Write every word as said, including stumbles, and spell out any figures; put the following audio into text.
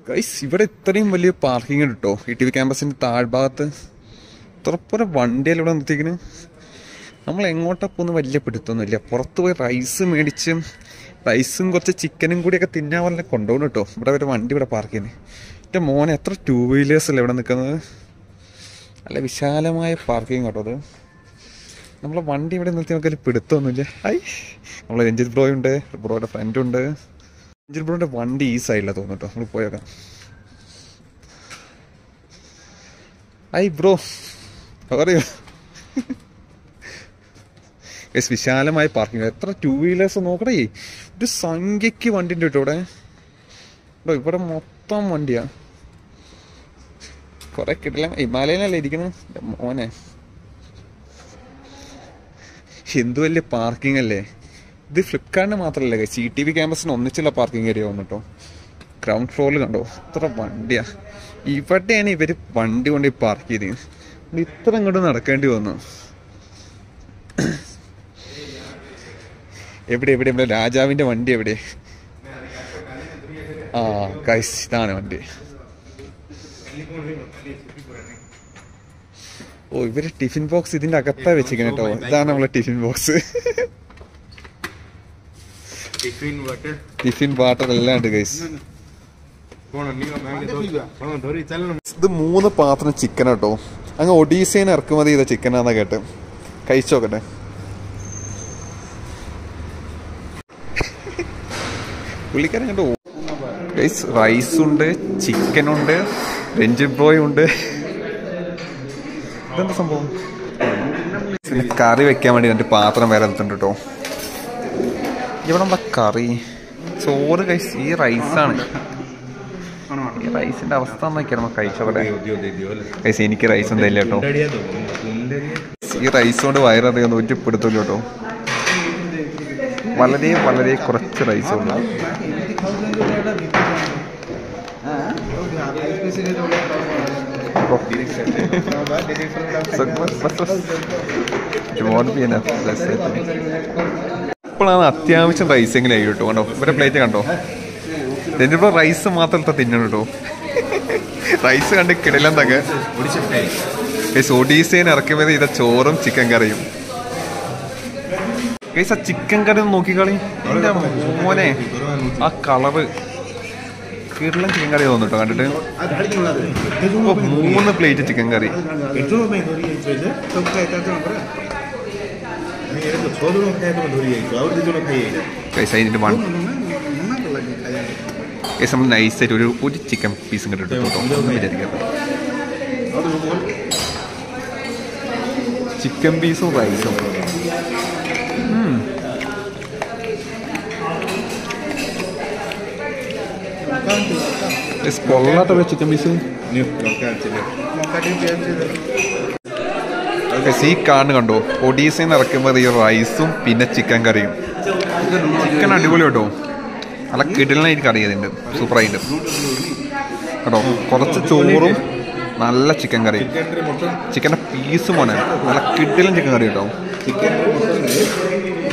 Guys ഇവിടെ ഇത്രയും വലിയ പാർക്കിംഗ് ഉണ്ട് കേട്ടോ ഇ ടി വി ക്യാമ്പസിൻ്റെ താഴ്ഭാഗത്ത്. ഇത്രപ്പുറ വണ്ടിയെല്ലാം ഇവിടെ നിർത്തിക്കുന്നു. നമ്മൾ എങ്ങോട്ടാ പോകുന്ന വലിയ പിടുത്തൊന്നുമില്ല. പുറത്ത് പോയി റൈസ് മേടിച്ച് റൈസും കുറച്ച് ചിക്കനും കൂടിയൊക്കെ തിന്നാൻ പോലെ കൊണ്ടുപോകണം കേട്ടോ. ഇവിടെ ഒരു വണ്ടി ഇവിടെ പാർക്ക് ചെയ്യുന്നത്. എൻ്റെ മോനെ എത്ര ടൂ വീലേഴ്സല്ലേ ഇവിടെ നിൽക്കുന്നത്. നല്ല വിശാലമായ പാർക്കിംഗ് കേട്ടോ അത്. നമ്മളെ വണ്ടി ഇവിടെ നിർത്തി നമുക്കൊരു പിടുത്തമൊന്നുമില്ല. ഐ നമ്മൾ രഞ്ജിത് ബ്രോ ഉണ്ട്, ബ്രോയുടെ ഫ്രണ്ടുണ്ട്. രഞ്ജിത് ബ്രോയുടെ വണ്ടി ഈ സൈഡിലാണ് തോന്നുന്നു കേട്ടോ. നമ്മൾ പോയേക്കാം. ഐ ബ്രോ പറയൂ. യെസ്, വിശാലമായ പാർക്കിംഗ്. എത്ര ടൂ വീലേഴ്സ് നോക്കണേ. ഒരു സംഖ്യക്ക് വണ്ടി ഉണ്ട് കേട്ടോ ഇവിടെ. ഇവിടെ മൊത്തം വണ്ടിയാ. കുറെ കിട്ടില്ല. ഹിമാലയനല്ലേ ഇരിക്കുന്നത് മോനെ. എന്ത് വലിയ പാർക്കിംഗ് അല്ലേ ഇത്. ഫ്ലിപ്കാർട്ടിന് മാത്രമല്ല, സി ടി വി ക്യാമ്പസിന് ഒന്നിച്ചുള്ള പാർക്കിംഗ് ഏരിയ വന്നു കേട്ടോ. ഗ്രൗണ്ട് ഫ്ലോറിൽ കണ്ടോ ഇത്ര വണ്ടിയാ. ഇവിടെയാണ് ഇവർ വണ്ടി കൊണ്ട് പാർക്ക് ചെയ്തത്. ഇത്ര ഇങ്ങോട്ട് നടക്കേണ്ടി വന്നു. എവിടെ എവിടെ എവിടെ രാജാവിൻ്റെ വണ്ടി എവിടെ? ആ ഗൈസ്, ഇതാണ് വണ്ടി. ഓ, ഇവര് ടിഫിൻ ബോക്സ് ഇതിന്റെ അകത്താ വെച്ചിരിക്കണ കേട്ടോ. ഇതാണ് നമ്മളെ ടിഫിൻ ബോക്സ്. ടിഫിൻ വാട്ടർ എല്ലാം ഉണ്ട് ഗൈസ്. ഇത് മൂന്ന് പാത്രം ചിക്കൻ കേട്ടോ. അങ്ങ് ഒഡീസയിൽ ഇറക്കുമതി ചെയ്ത ചിക്കനാന്നാ കേട്ട്. കഴിച്ചോക്കട്ടെ. പുള്ളിക്കാരൻ കണ്ടോ ഗൈസ്. റൈസുണ്ട്, ചിക്കനുണ്ട്, രഞ്ജിത് ബ്രോയും ഉണ്ട്. ഇതെന്താ സംഭവം? പിന്നെ കറി വെക്കാൻ വേണ്ടി രണ്ട് പാത്രം വേറെ എടുത്തിട്ടുണ്ട് കേട്ടോ. ഇവിടെ എന്താ കറി? ചോറ് ഗൈസ്. ഈ റൈസാണ്. ഈ റൈസിന്റെ അവസ്ഥ നോക്കിയാൽ നമുക്ക് കഴിച്ചോട്ടെ ഗൈസ്. എനിക്ക് റൈസ് എന്തായില്ല കേട്ടോ. ഈ റൈസ് കൊണ്ട് വയററിയാൻ നൂറ്റിപ്പെടുത്തില്ല കേട്ടോ. വളരെ വളരെ കുറച്ച് റൈസ് ഉള്ള. ഇപ്പോഴാണ് അത്യാവശ്യം റൈസെങ്കിലും ആയി കേട്ടോ. കണ്ടോ ഇവരെ പ്ലേറ്റ് കണ്ടോ. രഞ്ജിപ്പോൾ റൈസ് മാത്രമത്തെ തിന്നണം കേട്ടോ. റൈസ് കണ്ട് കിടലെന്തൊക്കെ ഒഡീസയിൽ ഇറക്കുമതി ചെയ്ത ചോറും ചിക്കൻ കറിയും. ഗൈസ്, ആ ചിക്കൻ കറി ഒന്ന് നോക്കിക്കളി. എൻ്റെ മോനെ, ആ കളറ് കിടലൻ ചിക്കൻ കറി തോന്നുന്നു കേട്ടോ കണ്ടിട്ട്. മൂന്ന് പ്ലേറ്റ് ചിക്കൻ കറി. നമ്മൾ നൈസായിട്ട് ഒരു ഒരു ചിക്കൻ പീസും കിട്ടും കേട്ടോ. വിചാരിക്കാം ചിക്കൻ പീസും റൈസും. പൊള്ളാട്ടല്ലേ ചിക്കൻ പീസ്. ഈ കാണുന്ന കണ്ടോ ഒഡീസയിൽ നിന്ന് ഇറക്കുമ്പോൾ ഈ റൈസും പിന്നെ ചിക്കൻ കറിയും. ചിക്കൻ അടിപൊളി കേട്ടോ. നല്ല കിടലിനായിട്ട് കറി ചെയ്തിട്ടുണ്ട്. സൂപ്പറായിട്ട് കേട്ടോ. കുറച്ച് ചോറും നല്ല ചിക്കൻ കറി. ചിക്കൻ്റെ പീസ് മോനെ നല്ല കിടലും ചിക്കൻ കറി കേട്ടോ.